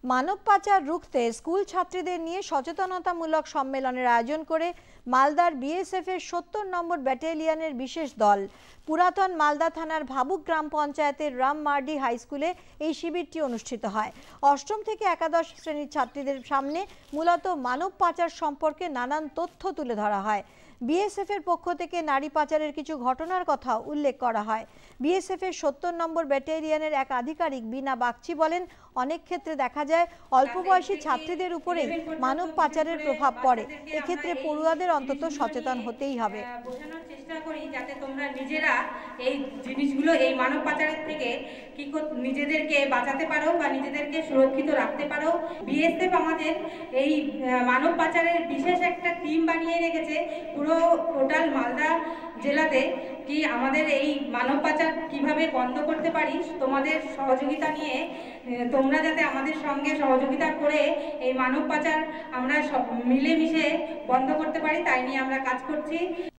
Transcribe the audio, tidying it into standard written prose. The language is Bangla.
মানব পাচার রুখতে স্কুল ছাত্রীদের নিয়ে সচেতনতামূলক সম্মেলনের আয়োজন করে মালদার বিএসএফ এর ৭০ নম্বর ব্যাটালিয়নের বিশেষ দল। পুরাতন মালদা থানার ভাবুক গ্রাম পঞ্চায়েতের রাম মার্ডি হাই স্কুলে এই শিবিরটি অনুষ্ঠিত হয়। অষ্টম থেকে একাদশ শ্রেণীর ছাত্রীদের সামনে মূলত মানব পাচার সম্পর্কে নানান তথ্য তুলে ধরা হয়। বিএসএফ এর পক্ষ থেকে নারী পাচারের কিছু ঘটনার কথা উল্লেখ করা হয়। বিএসএফ এর ৭০ নম্বর ব্যাটালিয়নের এক আধিকারিক বিনা বাগচি বলেন, অনেক ক্ষেত্রে দেখা যায় অল্প বয়সী ছাত্রীদের উপরেই মানব পাচারের প্রভাব পড়ে। এক্ষেত্রে পড়ুয়াদের অন্তত সচেতন হতেই হবে। বোঝানোর চেষ্টা করি যাতে তোমরা নিজেরা এই জিনিসগুলো, এই মানব পাচারের থেকে কি নিজেদেরকে বাঁচাতে পারো বা নিজেদেরকে সুরক্ষিত রাখতে পারো। বিএসএফ আমাদের এই মানব পাচারের বিশেষ একটা টিম বানিয়ে রেখেছে পুরো টোটাল মালদা জেলাতে, কি আমাদের এই মানব পাচার কিভাবে বন্ধ করতে পারি তোমাদের সহযোগিতা নিয়ে। তোমরা যাতে আমাদের সঙ্গে সহযোগিতা করে এই মানব পাচার আমরা মিলেমিশে বন্ধ করতে পারি, তাই নিয়ে আমরা কাজ করছি।